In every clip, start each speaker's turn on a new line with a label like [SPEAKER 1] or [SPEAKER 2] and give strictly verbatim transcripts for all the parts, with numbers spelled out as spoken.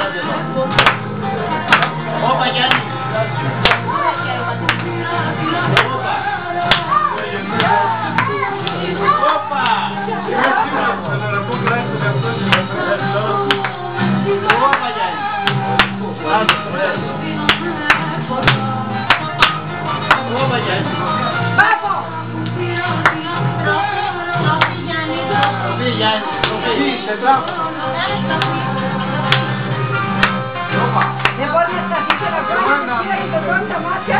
[SPEAKER 1] Όπα Γιάννη. Όπα. Όπα Γιάννη. Όπα Γιάννη.
[SPEAKER 2] Πάπο!
[SPEAKER 1] Σοφή Γιάννη. Σοφή.
[SPEAKER 2] Δεν μπορεί να σταθείτε να κάνετε και το κάνει τα μάτια.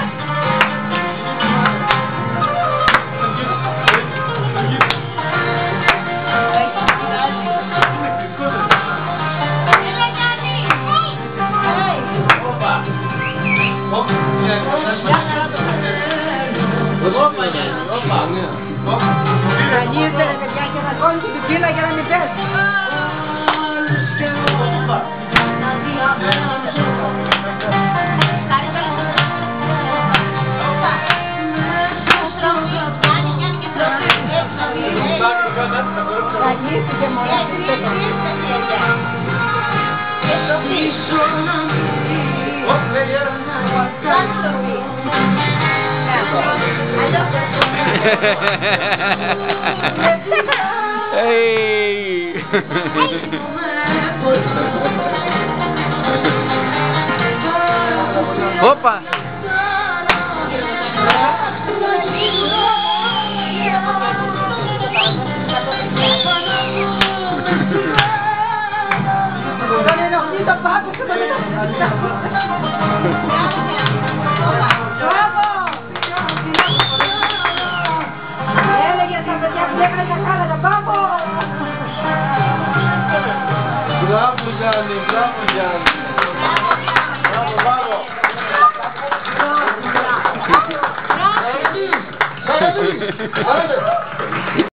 [SPEAKER 1] Όπα Γιάννη, όπα.
[SPEAKER 2] Ανοίξτε ρε παιδιά και να κόλλησε την πύλα για να μην πέσει. Ανοίξτε μωρά.
[SPEAKER 3] Hey! Opa!
[SPEAKER 2] Δεν ενοχλεί το πάπο και δεν ενοχλεί. Μπράβο! Έλεγε στα παιδιά που έκανε τα χάλατα, πάπο!
[SPEAKER 4] Μπράβο Γιάννη, μπράβο Γιάννη. Μπράβο, μπράβο. Μπράβο. Μπράβο.